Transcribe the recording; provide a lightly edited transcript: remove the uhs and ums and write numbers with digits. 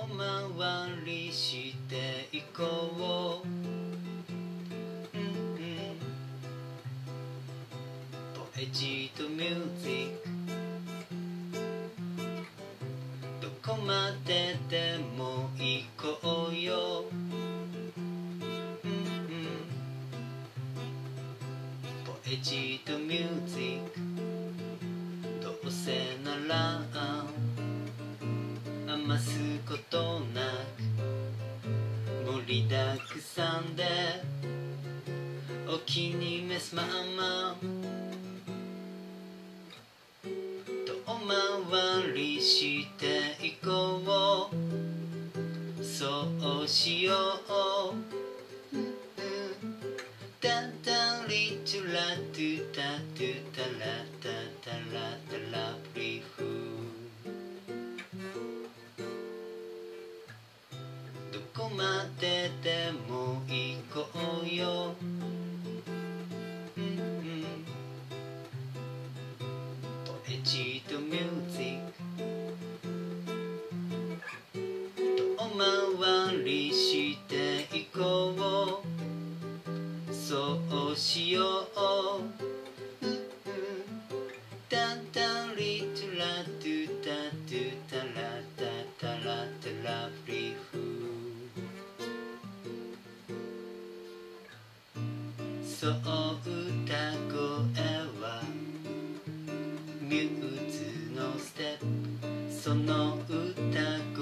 回りしていこう、ポエジーとミュージックどこまででも行こうよ、ポエジーとミュージックどうせなら余すことなく盛りだくさんでお気に召すまま遠回りしていこう、そうしよう、タタリチュラトゥタトゥタラタタラタラブリフどこまででも行こうよ、ポエジーとミュージック遠回りしていこう、そうしよう、タタリトゥラトゥタトゥタラタタラタラブリフそう歌声はミューズのステップ、その歌声